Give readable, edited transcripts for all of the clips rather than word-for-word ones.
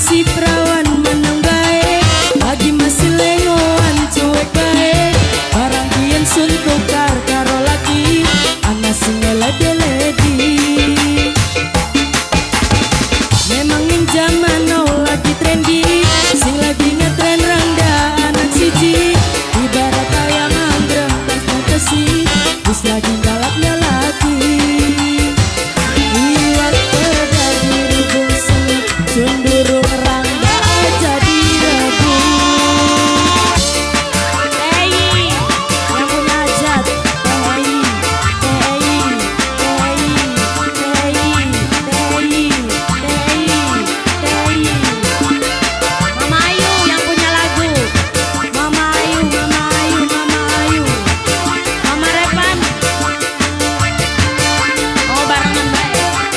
si perawan menang bae, lagi masih lengoan cuek bae. Barang kian sun tukar karo lagi, ana sing lede-ledi. Memang ing zaman now lagi trendy, sing lagi ngetren rangda anak siji. Ibarat ayam anggrek tas fantasi, wis lagi galaknya lagi. Lihat pada diri bung seni, cenderung rangda aja direbut. Hey, yang punya hajat, hey, hey, hey, hey, hey, hey. Mama Ayu yang punya lagu, Mama Ayu, Mama Ayu, Mama Ayu, Mama Repan. Oh barengan baik.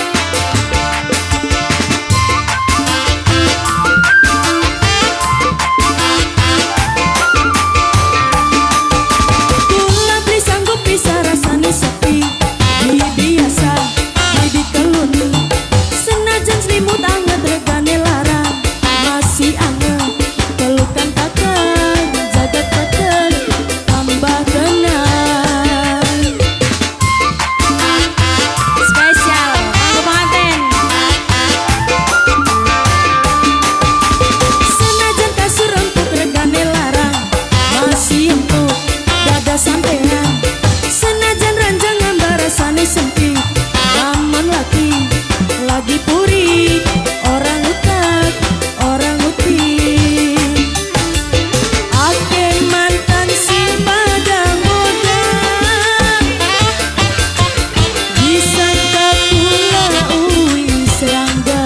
Kula beli sanggup bisa rasanya sepi, dia biasa di kelun. Senajan selimut anget regane larang, masih anget pelukan takkan jaga teken tambah kenal. Spesial kanggo pengantin. Senajan kasur empuk regane larang, masih empuk dada sampean. Senajan ranjang gambar rasane sempit, namun lagi puri, orang utak, orang utik. Ake mantan si pada muda, disangka pula serangga.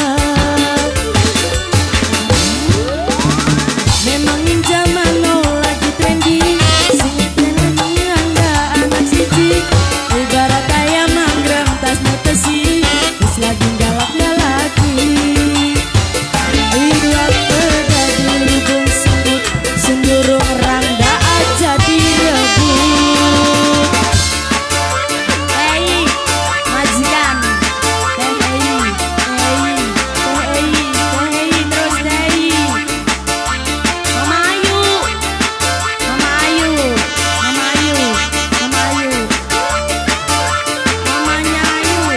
Memang ing zaman now lagi trendy, sing ngetren rangda anak siji. Ibarat ayam anggrek tas netesi, wis lagi galaknya lagi. Lihat pada diri bung sembut, cenderung rangda aja direbut. Hey, majikan. Hey, hey, hey, hey, terus hey. Mama Ayu, Mama Ayu, Mama Ayu, Mama Ayu, Mamanya Ayu.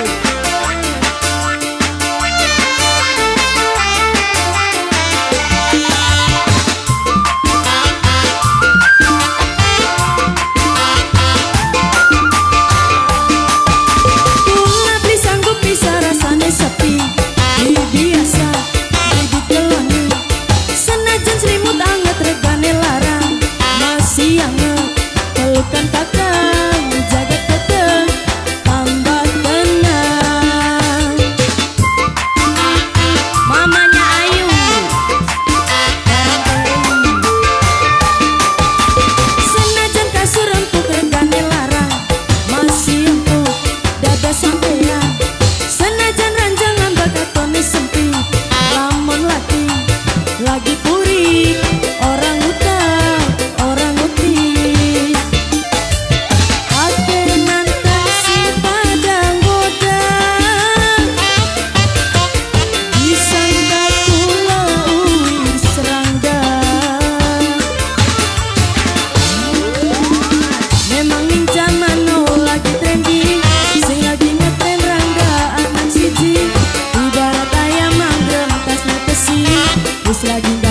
Kula beli sanggup bisa rasanya sepi, dia biasa di keloni. Senajan selimut anget regane larang, masih anget pelukan takkan jaga tetep tambah tenang. Mamanya Ayu, senajan kasur empuk regane larang, masih empuk dada sampean. Senajan ranjang ambak katone sempit, lamun lagi puri, orang utak, orang utik. Ake mantan si pada muda, disangka kula serangga. Memang ing zaman now lagi trendy, sing lagi ngetren rangda anak siji. Ibarat ayam anggrek tas netesi, wis lagi